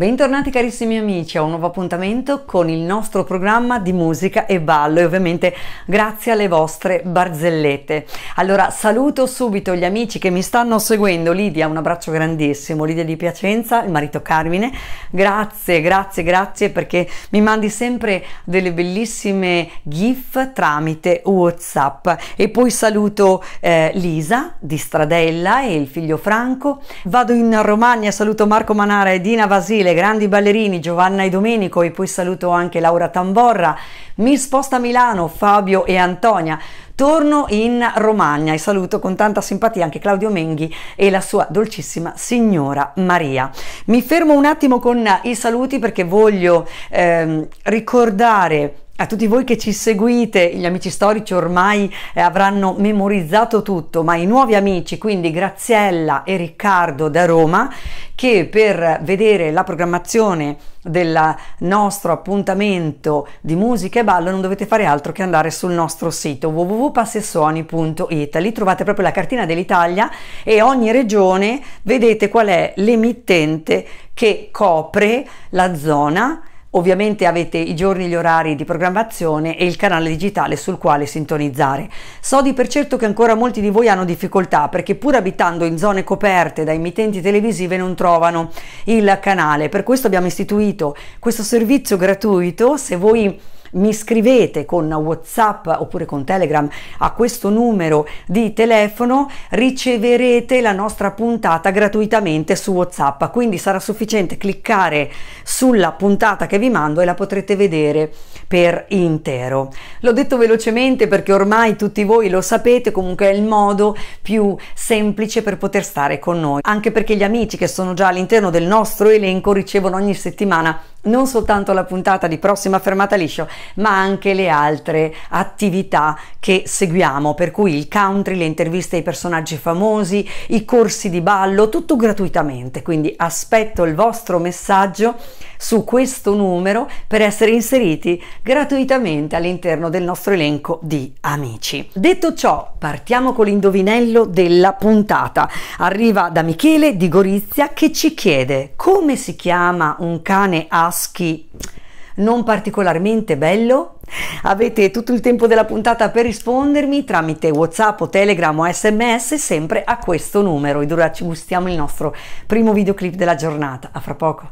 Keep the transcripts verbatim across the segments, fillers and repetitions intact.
Bentornati carissimi amici a un nuovo appuntamento con il nostro programma di musica e ballo e ovviamente grazie alle vostre barzellette. Allora saluto subito gli amici che mi stanno seguendo. Lidia, un abbraccio grandissimo, Lidia di Piacenza, il marito Carmine, grazie, grazie, grazie perché mi mandi sempre delle bellissime gif tramite WhatsApp. E poi saluto eh, Lisa di Stradella e il figlio Franco. Vado in Romagna, saluto Marco Manara e Dina Vasile, grandi ballerini, Giovanna e Domenico, e poi saluto anche Laura Tamborra. Mi sposto a Milano, Fabio e Antonia. Torno in Romagna e saluto con tanta simpatia anche Claudio Menghi e la sua dolcissima signora Maria. Mi fermo un attimo con i saluti perché voglio ehm, ricordare a tutti voi che ci seguite. Gli amici storici ormai eh, avranno memorizzato tutto, ma i nuovi amici, quindi Graziella e Riccardo da Roma, che per vedere la programmazione del nostro appuntamento di musica e ballo non dovete fare altro che andare sul nostro sito w w w punto passesoni punto it. Lì trovate proprio la cartina dell'Italia e ogni regione vedete qual è l'emittente che copre la zona. Ovviamente avete i giorni, gli orari di programmazione e il canale digitale sul quale sintonizzare. So di per certo che ancora molti di voi hanno difficoltà perché pur abitando in zone coperte da emittenti televisive non trovano il canale. Per questo abbiamo istituito questo servizio gratuito. Se voi mi scrivete con WhatsApp oppure con Telegram a questo numero di telefono riceverete la nostra puntata gratuitamente su WhatsApp, quindi sarà sufficiente cliccare sulla puntata che vi mando e la potrete vedere per intero. L'ho detto velocemente perché ormai tutti voi lo sapete, comunque è il modo più semplice per poter stare con noi, anche perché gli amici che sono già all'interno del nostro elenco ricevono ogni settimana non soltanto la puntata di Prossima Fermata Liscio, ma anche le altre attività che seguiamo, per cui il country, le interviste ai personaggi famosi, i corsi di ballo, tutto gratuitamente. Quindi aspetto il vostro messaggio su questo numero per essere inseriti gratuitamente all'interno del nostro elenco di amici. Detto ciò, partiamo con l'indovinello della puntata. Arriva da Michele di Gorizia che ci chiede: come si chiama un cane husky non particolarmente bello? Avete tutto il tempo della puntata per rispondermi tramite WhatsApp o Telegram o S M S, sempre a questo numero, ed ora ci gustiamo il nostro primo videoclip della giornata. A fra poco.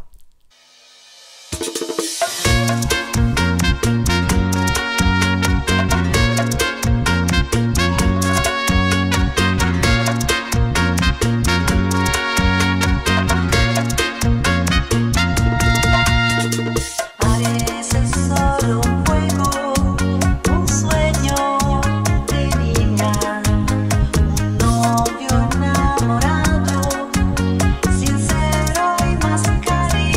Sincero y mascarilla.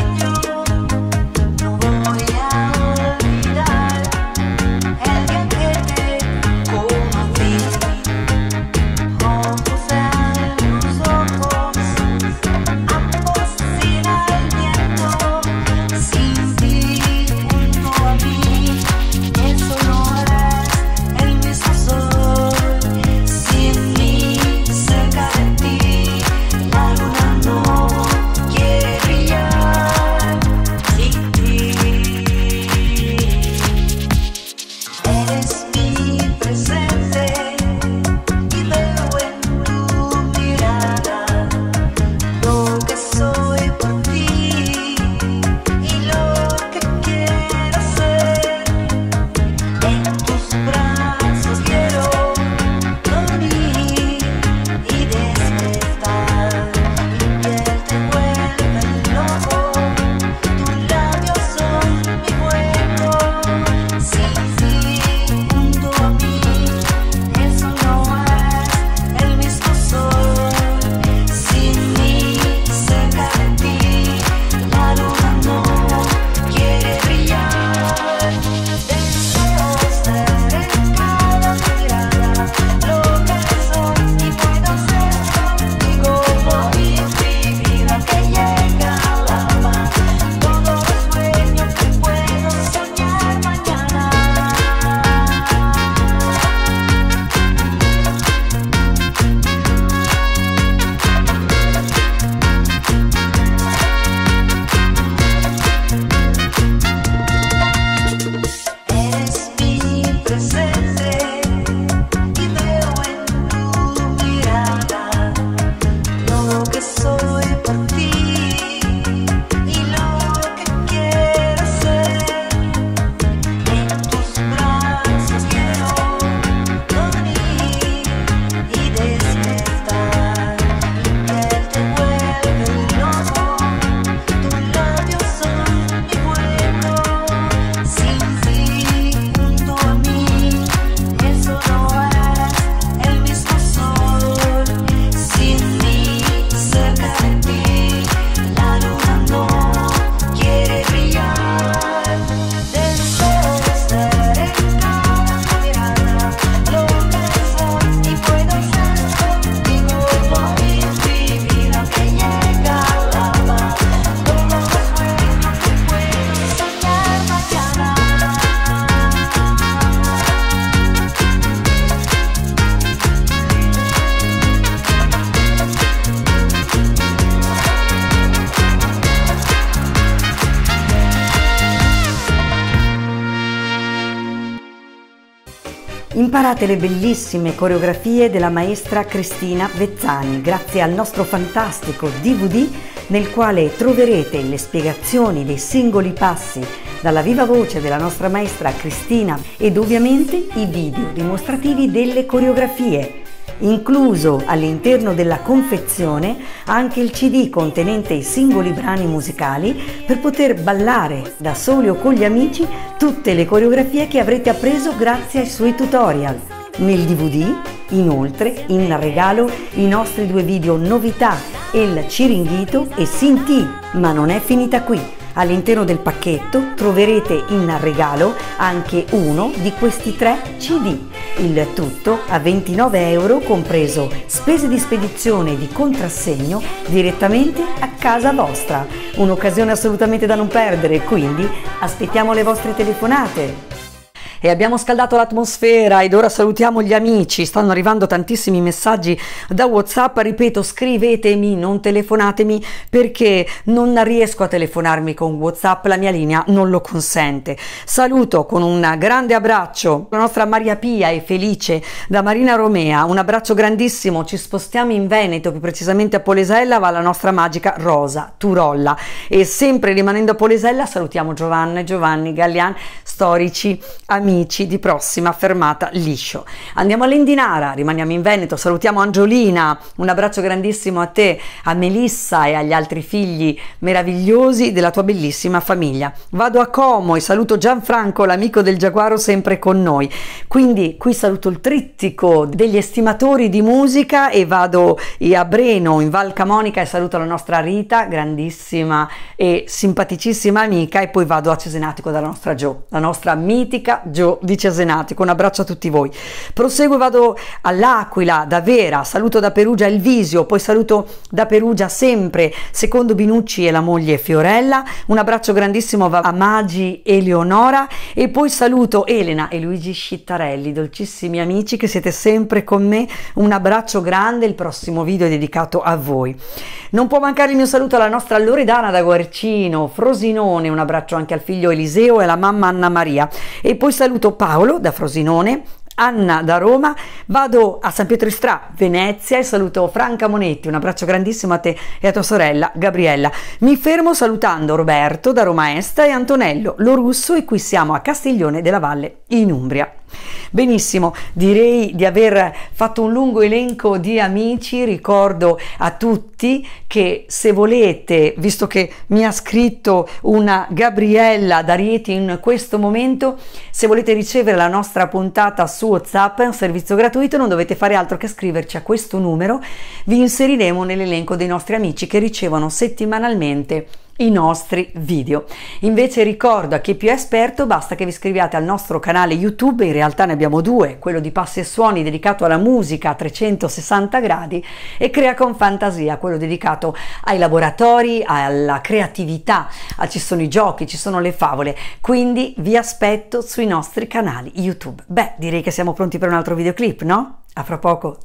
Imparate le bellissime coreografie della maestra Cristina Vezzani grazie al nostro fantastico D V D nel quale troverete le spiegazioni dei singoli passi dalla viva voce della nostra maestra Cristina ed ovviamente i video dimostrativi delle coreografie. Incluso all'interno della confezione anche il C D contenente i singoli brani musicali per poter ballare da soli o con gli amici tutte le coreografie che avrete appreso grazie ai suoi tutorial. Nel D V D, inoltre, in regalo i nostri due video novità, El Ciringhito e Sinti. Ma non è finita qui. All'interno del pacchetto troverete in regalo anche uno di questi tre C D, il tutto a ventinove euro compreso spese di spedizione e di contrassegno direttamente a casa vostra. Un'occasione assolutamente da non perdere, quindi aspettiamo le vostre telefonate. E abbiamo scaldato l'atmosfera ed ora salutiamo gli amici. Stanno arrivando tantissimi messaggi da WhatsApp. Ripeto, scrivetemi, non telefonatemi, perché non riesco a telefonarmi con WhatsApp, la mia linea non lo consente. Saluto con un grande abbraccio la nostra Maria Pia e Felice da Marina Romea. Un abbraccio grandissimo. Ci spostiamo in Veneto, più precisamente a Polesella, va la nostra magica Rosa Turolla. E sempre rimanendo a Polesella salutiamo Giovanna e Giovanni Gallian, storici amici di prossima fermata Liscio. Andiamo all'Indinara, rimaniamo in Veneto, salutiamo Angiolina, un abbraccio grandissimo a te, a Melissa e agli altri figli meravigliosi della tua bellissima famiglia. Vado a Como e saluto Gianfranco, l'amico del Giaguaro, sempre con noi. Quindi qui saluto il trittico degli estimatori di musica e vado a Breno in Val Camonica e saluto la nostra Rita, grandissima e simpaticissima amica, e poi vado a Cesenatico dalla nostra Gio, la nostra mitica Gio di Cesenatico. Un abbraccio a tutti voi. Proseguo e vado all'Aquila, da Vera, saluto da Perugia Elvisio, poi saluto da Perugia sempre secondo Binucci e la moglie Fiorella. Un abbraccio grandissimo a Magi e Leonora e poi saluto Elena e Luigi Scittarelli, dolcissimi amici che siete sempre con me. Un abbraccio grande, il prossimo video è dedicato a voi. Non può mancare il mio saluto alla nostra Loredana da Guercino, Frosinone, un abbraccio anche al figlio Eliseo e alla mamma Anna Maria. E poi saluto Paolo da Frosinone, Anna da Roma, vado a San Pietro Istra, Venezia, e saluto Franca Monetti. Un abbraccio grandissimo a te e a tua sorella Gabriella. Mi fermo salutando Roberto da Roma Est e Antonello Lorusso, e qui siamo a Castiglione della Valle in Umbria. Benissimo, direi di aver fatto un lungo elenco di amici. Ricordo a tutti che se volete, visto che mi ha scritto una Gabriella da Rieti in questo momento, se volete ricevere la nostra puntata su WhatsApp, è un servizio gratuito, non dovete fare altro che scriverci a questo numero, vi inseriremo nell'elenco dei nostri amici che ricevono settimanalmente i nostri video. Invece ricordo a chi è più esperto, basta che vi iscriviate al nostro canale YouTube, in realtà ne abbiamo due, quello di Passi e Suoni dedicato alla musica a trecentosessanta gradi, e Crea con Fantasia, quello dedicato ai laboratori, alla creatività, ah, ci sono i giochi, ci sono le favole, quindi vi aspetto sui nostri canali YouTube. Beh, direi che siamo pronti per un altro videoclip, no? A fra poco.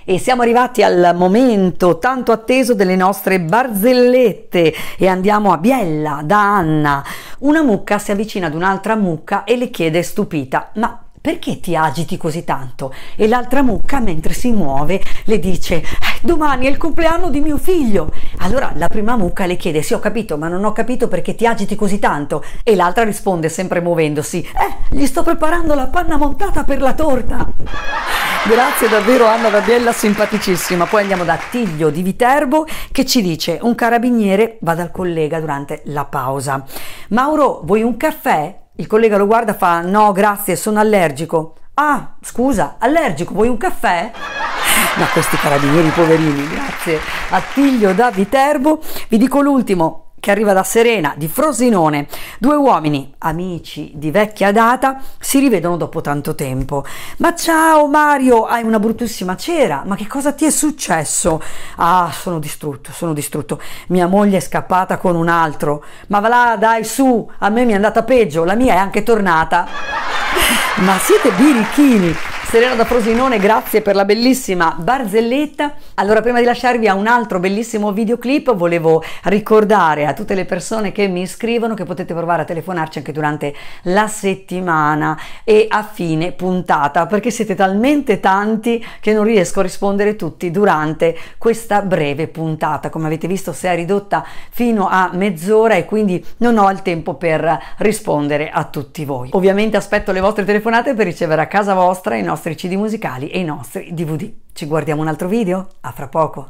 E siamo arrivati al momento tanto atteso delle nostre barzellette e andiamo a Biella da Anna. Una mucca si avvicina ad un'altra mucca e le chiede stupita: ma perché ti agiti così tanto? E l'altra mucca, mentre si muove, le dice: eh, domani è il compleanno di mio figlio. Allora la prima mucca le chiede: sì, ho capito, ma non ho capito perché ti agiti così tanto. E l'altra risponde, sempre muovendosi: eh, gli sto preparando la panna montata per la torta. Grazie davvero Anna da Biella, simpaticissima. Poi andiamo da Tiglio di Viterbo che ci dice: un carabiniere va dal collega durante la pausa. Mauro, vuoi un caffè? Il collega lo guarda e fa: no grazie, sono allergico. Ah, scusa, allergico, vuoi un caffè? Ma questi carabinieri poverini. Grazie a Tiglio da Viterbo. Vi dico l'ultimo, che arriva da Serena di Frosinone. Due uomini, amici di vecchia data, si rivedono dopo tanto tempo. Ma ciao Mario, hai una bruttissima cera, ma che cosa ti è successo? Ah, sono distrutto, sono distrutto, mia moglie è scappata con un altro. Ma va là, dai, su, a me mi è andata peggio, la mia è anche tornata. Ma siete birichini. Serena da Frosinone, grazie per la bellissima barzelletta. Allora, prima di lasciarvi a un altro bellissimo videoclip, volevo ricordare a tutte le persone che mi scrivono che potete provare a telefonarci anche durante la settimana e a fine puntata, perché siete talmente tanti che non riesco a rispondere tutti durante questa breve puntata. Come avete visto, si è ridotta fino a mezz'ora e quindi non ho il tempo per rispondere a tutti voi. Ovviamente aspetto le vostre telefonate per ricevere a casa vostra i nostri C D musicali e i nostri D V D. Ci guardiamo un altro video? A fra poco!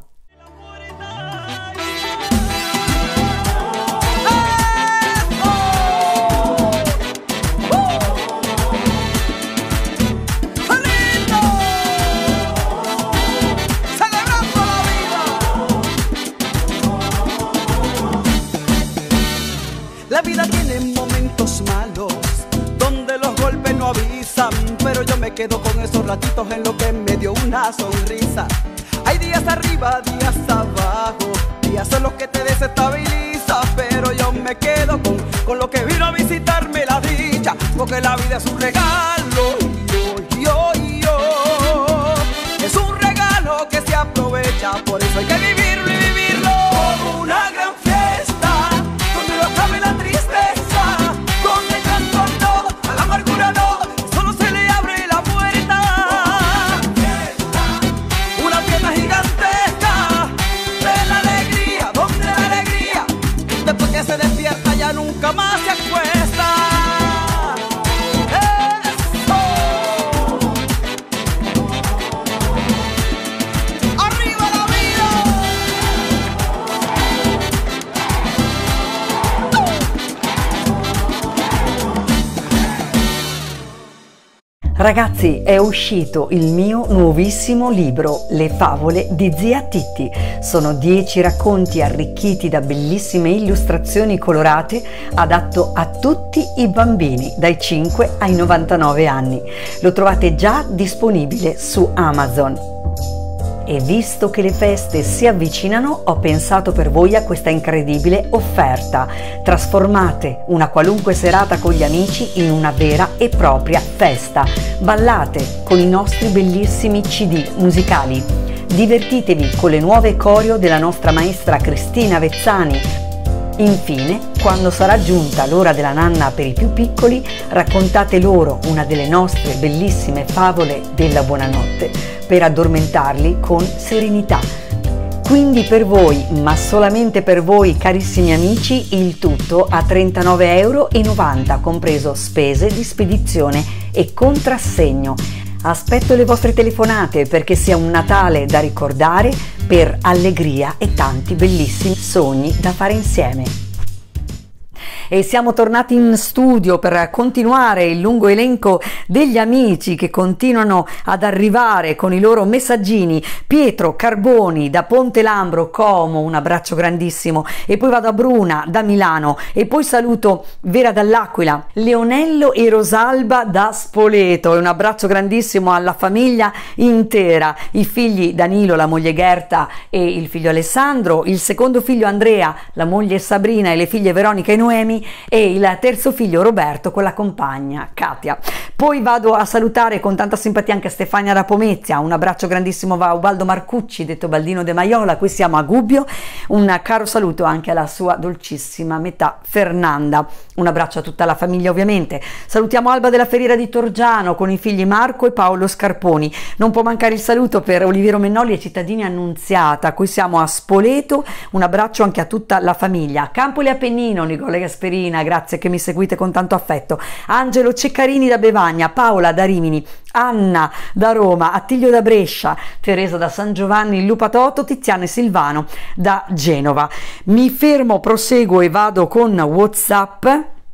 La vida tiene momentos malos donde los golpes no avisan, pero yo me quedo con esos ratitos en lo que me dio una sonrisa. Hay días arriba, días abajo, días son los que te desestabilizan, pero yo me quedo con, con lo que vino a visitarme la dicha, porque la vida es un regalo, yo, yo, yo, es un regalo que se aprovecha, por eso hay que vivirlo y vivirlo como una gran fiesta, donde no acabe la tristeza, donde canto todo, a la amargura no, solo se le abre la puerta. Una fiesta gigantesca de la alegría, donde la alegría, después que se despierta ya nunca más se acuesta. Eso. Arriba la vida. Ragazzi, è uscito il mio nuovissimo libro, Le favole di Zia Titti. Sono dieci racconti arricchiti da bellissime illustrazioni colorate, adatto a tutti i bambini, dai cinque ai novantanove anni. Lo trovate già disponibile su Amazon. E visto che le feste si avvicinano, ho pensato per voi a questa incredibile offerta. Trasformate una qualunque serata con gli amici in una vera e propria festa. Ballate con i nostri bellissimi C D musicali. Divertitevi con le nuove coreo della nostra maestra Cristina Vezzani. Infine, quando sarà giunta l'ora della nanna per i più piccoli, raccontate loro una delle nostre bellissime favole della buonanotte per addormentarli con serenità. Quindi per voi, ma solamente per voi carissimi amici, il tutto a trentanove euro e novanta, compreso spese di spedizione e contrassegno. Aspetto le vostre telefonate perché sia un Natale da ricordare per allegria e tanti bellissimi sogni da fare insieme. E siamo tornati in studio per continuare il lungo elenco degli amici che continuano ad arrivare con i loro messaggini. Pietro Carboni da Ponte Lambro, Como, un abbraccio grandissimo, e poi vado a Bruna da Milano e poi saluto Vera dall'Aquila, Leonello e Rosalba da Spoleto e un abbraccio grandissimo alla famiglia intera, i figli Danilo, la moglie Gerta e il figlio Alessandro, il secondo figlio Andrea, la moglie Sabrina e le figlie Veronica e Noemi, bambini e il terzo figlio Roberto con la compagna Katia. Poi vado a salutare con tanta simpatia anche Stefania da Pomezia, un abbraccio grandissimo va a Ubaldo Marcucci, detto Baldino De Maiola, qui siamo a Gubbio, un caro saluto anche alla sua dolcissima metà Fernanda, un abbraccio a tutta la famiglia ovviamente. Salutiamo Alba della Ferriera di Torgiano con i figli Marco e Paolo Scarponi, non può mancare il saluto per Oliviero Mennoli e cittadini Annunziata, qui siamo a Spoleto, un abbraccio anche a tutta la famiglia. Campoli Appennino, Nicola Gasperina, grazie che mi seguite con tanto affetto. Angelo Ceccarini da Bevagna, Paola da Rimini, Anna da Roma, Attilio da Brescia, Teresa da San Giovanni il Lupatoto, Tiziana e Silvano da Genova. Mi fermo, proseguo e vado con WhatsApp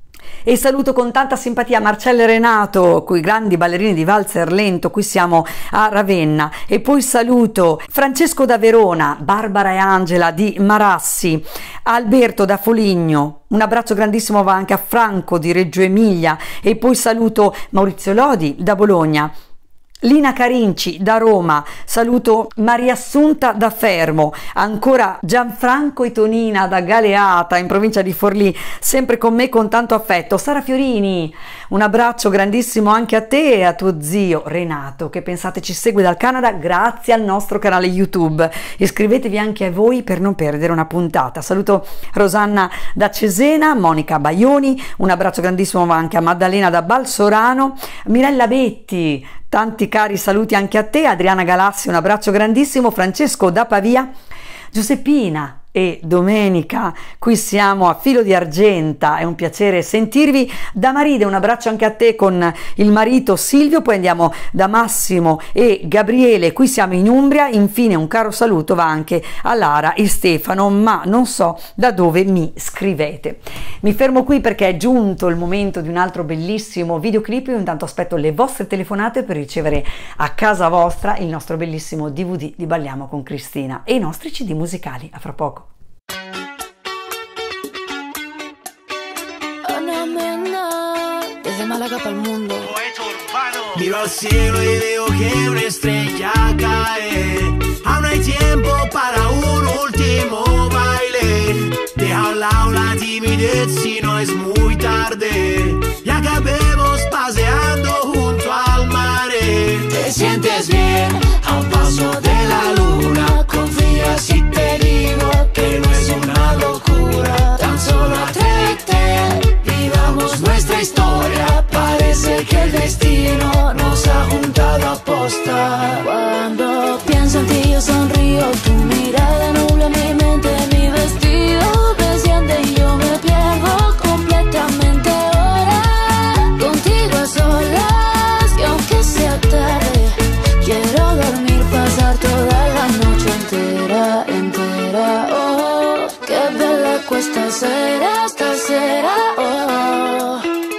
e saluto con tanta simpatia Marcella e Renato, quei grandi ballerini di valzer lento, qui siamo a Ravenna, e poi saluto Francesco da Verona, Barbara e Angela di Marassi, Alberto da Foligno, un abbraccio grandissimo va anche a Franco di Reggio Emilia, e poi saluto Maurizio Lodi da Bologna, Lina Carinci da Roma, saluto Maria Assunta da Fermo, ancora Gianfranco Itonina da Galeata in provincia di Forlì, sempre con me con tanto affetto. Sara Fiorini, un abbraccio grandissimo anche a te e a tuo zio Renato che pensate ci segue dal Canada grazie al nostro canale YouTube. Iscrivetevi anche a voi per non perdere una puntata. Saluto Rosanna da Cesena, Monica Baioni, un abbraccio grandissimo va anche a Maddalena da Balsorano, Mirella Betti, tanti cari saluti anche a te, Adriana Galassi, un abbraccio grandissimo, Francesco da Pavia, Giuseppina e Domenica, qui siamo a Filo di Argenta, è un piacere sentirvi. Da Maride un abbraccio anche a te con il marito Silvio, poi andiamo da Massimo e Gabriele, qui siamo in Umbria. Infine un caro saluto va anche a Lara e Stefano, ma non so da dove mi scrivete. Mi fermo qui perché è giunto il momento di un altro bellissimo videoclip. Io intanto aspetto le vostre telefonate per ricevere a casa vostra il nostro bellissimo D V D di Balliamo con Cristina e i nostri C D musicali. A fra poco. Desde Málaga para el mundo. Miro al cielo y veo que una estrella cae. Aún hay tiempo para un último baile. Deja a un lado la timidez si no es muy tarde. Y acabemos paseando junto al mare. Te sientes bien a un paso de la luna. Confía si te digo que no es una locura. Tan solo atrévete, vivamos nuestra historia. Parece que el destino nos ha juntado a posta. Cuando pienso en ti yo sonrío, tu mirada nubla mi mente, mi vestido desciende y yo me pierdo completamente ahora. Contigo a solas, y aunque sea tarde, quiero dormir, pasar toda la noche entera, entera. Oh, qué bella cuesta será, esta será, oh.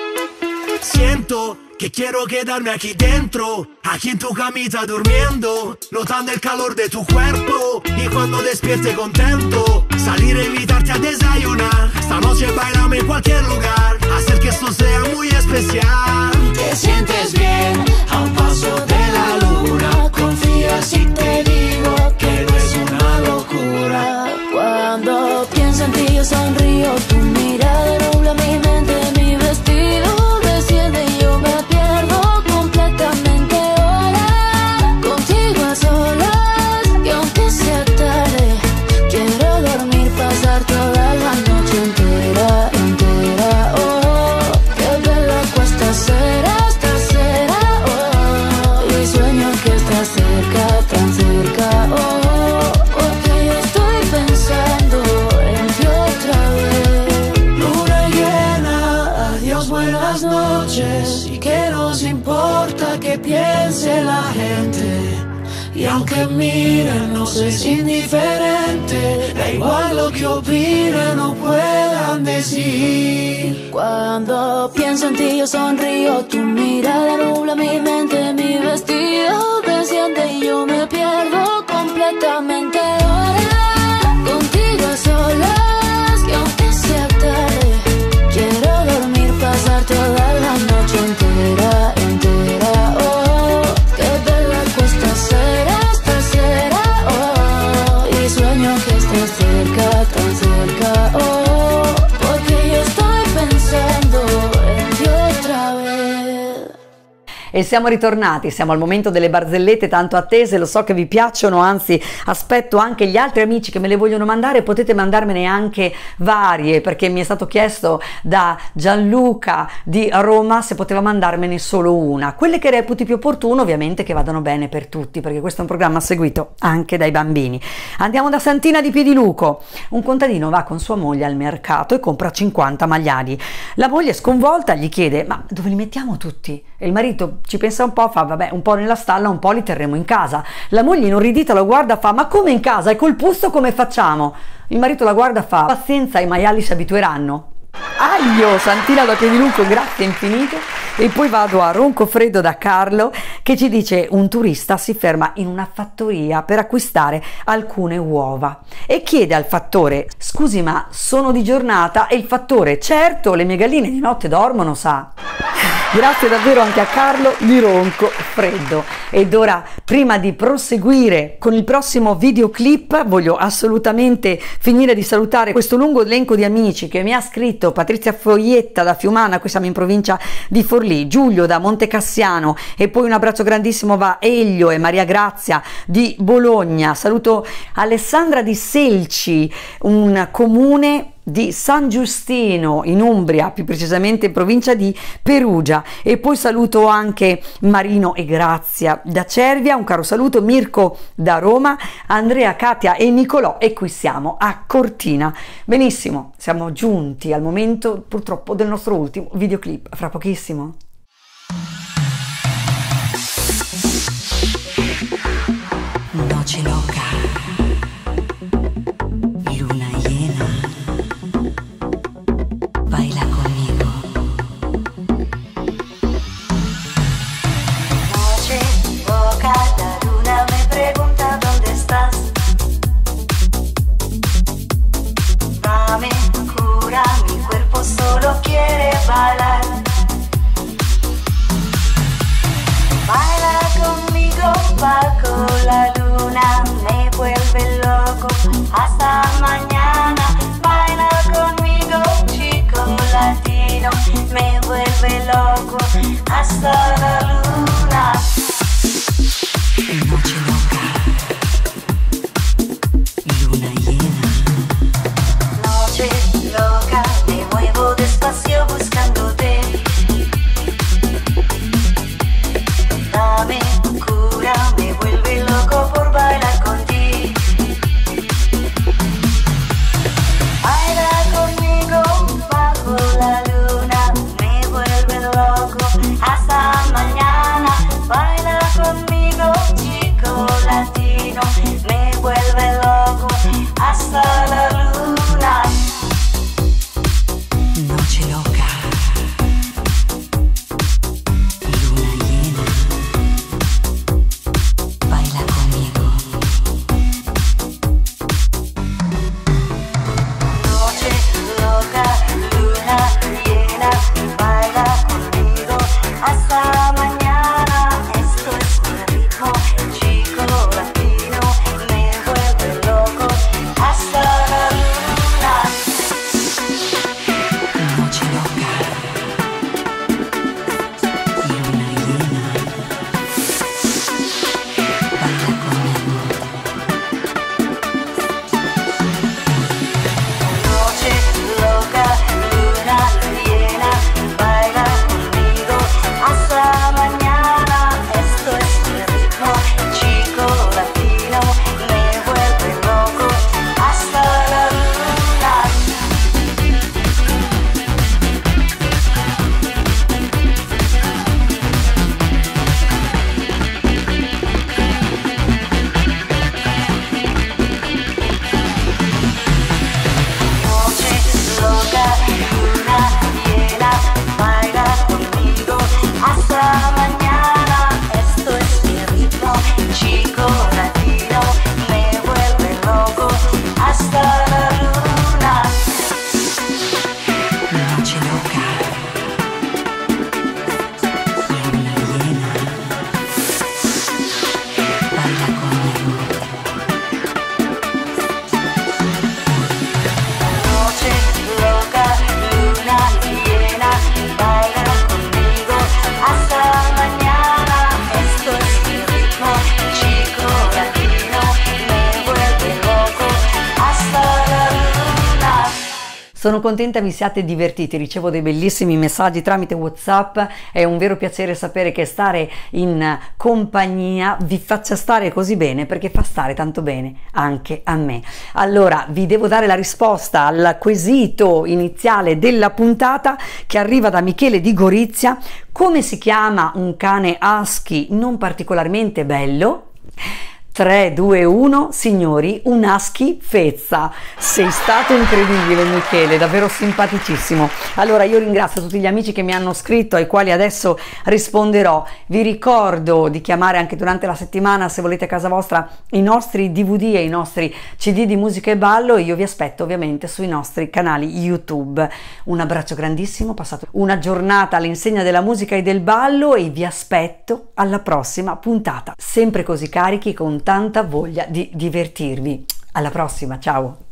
Siento que quiero quedarme aquí dentro, aquí en tu camita durmiendo, notando el calor de tu cuerpo. Y cuando despierte contento, salir a invitarte a desayunar. Esta noche bailame en cualquier lugar, hacer que esto sea muy especial. Te sientes bien a un paso de la luna. Confía si te digo que no es una locura. Cuando pienso en ti yo sonrío, tu mirada nubla mi mente, mi vestido desciende y yo me pierdo completamente ahora. Contigo a solas, y aunque sea tarde, quiero dormir, pasar toda la noche entera, entera. Oh, qué bella cuesta será, esta será, oh. Y sueño que estás cerca, tan cerca, oh. Porque yo estoy pensando en ti otra vez. Luna llena, adiós, buenas noches. Y que nos importa que piense la gente. Y aunque miren, no es indiferente. Da igual lo que opinen o puedan decir. Cuando pienso en ti yo sonrío, tu mirada nubla mi mente, mi vestido desciende y yo me pierdo completamente ahora. Contigo a solas, y aunque sea tarde, quiero dormir, pasar toda la noche entera, entera. Oh, qué bella cuesta será, esta será, oh. Y sueño que estés cerca, tan cerca, oh. Porque yo estoy E siamo ritornati, siamo al momento delle barzellette tanto attese, lo so che vi piacciono, anzi aspetto anche gli altri amici che me le vogliono mandare, potete mandarmene anche varie, perché mi è stato chiesto da Gianluca di Roma se poteva mandarmene solo una, quelle che reputi più opportuno, ovviamente che vadano bene per tutti, perché questo è un programma seguito anche dai bambini. Andiamo da Santina di Piediluco. Un contadino va con sua moglie al mercato e compra cinquanta maiali. La moglie sconvolta gli chiede: ma dove li mettiamo tutti? E il marito ci pensa un po', fa: vabbè, un po' nella stalla, un po' li terremo in casa. La moglie inorridita lo guarda, fa: ma come in casa? E col posto come facciamo? Il marito la guarda, fa: pazienza, i maiali si abitueranno. Aglio, Santina da Piediluco, grazie infinite. E poi vado a Roncofreddo da Carlo, che ci dice: un turista si ferma in una fattoria per acquistare alcune uova e chiede al fattore: scusi, ma sono di giornata? E il fattore: certo, le mie galline di notte dormono, sa. Grazie davvero anche a Carlo di Roncofreddo. Ed ora, prima di proseguire con il prossimo videoclip, voglio assolutamente finire di salutare questo lungo elenco di amici che mi ha scritto: Patrizia Foglietta da Fiumana, qui siamo in provincia di Forlì, Giulio da Montecassiano, e poi un abbraccio grandissimo va Elio e Maria Grazia di Bologna. Saluto Alessandra di Selci, un comune di San Giustino in Umbria, più precisamente in provincia di Perugia. E poi saluto anche Marino e Grazia da Cervia, un caro saluto, Mirko da Roma, Andrea, Katia e Nicolò, e qui siamo a Cortina. Benissimo, siamo giunti al momento purtroppo del nostro ultimo videoclip, fra pochissimo. Noche loca, luna llena, baila conmigo. Noche loca, la luna me pregunta dónde estás. Dame cura, mi cuerpo solo quiere bailar. Baila conmigo bajo la luna, me vuelve loco hasta mañana. Baila conmigo, chico latino, me vuelve loco hasta la luna. Noche loca, luna llena. Noche loca, me muevo despacio buscándote. Dame cura, me vuelve loco por bailar contigo. Baila conmigo bajo la luna, me vuelve loco hasta mañana. Sono contenta vi siate divertiti, ricevo dei bellissimi messaggi tramite WhatsApp, è un vero piacere sapere che stare in compagnia vi faccia stare così bene, perché fa stare tanto bene anche a me. Allora vi devo dare la risposta al quesito iniziale della puntata che arriva da Michele di Gorizia. Come si chiama un cane husky non particolarmente bello? tre, due, uno, signori, un husky fezza. Sei stato incredibile Michele, davvero simpaticissimo. Allora io ringrazio tutti gli amici che mi hanno scritto, ai quali adesso risponderò. Vi ricordo di chiamare anche durante la settimana, se volete a casa vostra, i nostri D V D e i nostri C D di musica e ballo, e io vi aspetto ovviamente sui nostri canali YouTube. Un abbraccio grandissimo, passate una giornata all'insegna della musica e del ballo e vi aspetto alla prossima puntata, sempre così carichi, con tanta voglia di divertirvi. Alla prossima, ciao!